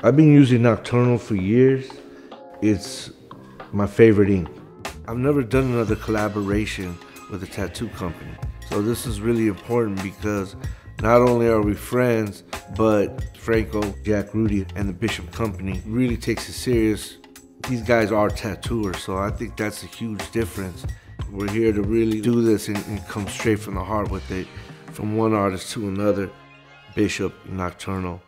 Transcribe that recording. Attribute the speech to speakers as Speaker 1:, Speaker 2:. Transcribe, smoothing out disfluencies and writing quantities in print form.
Speaker 1: I've been using Nocturnal for years. It's my favorite ink. I've never done another collaboration with a tattoo company. So this is really important because not only are we friends, but Franco, Jack Rudy, and the Bishop Company really takes it serious. These guys are tattooers, so I think that's a huge difference. We're here to really do this and come straight from the heart with it, from one artist to another. Bishop, Nocturnal.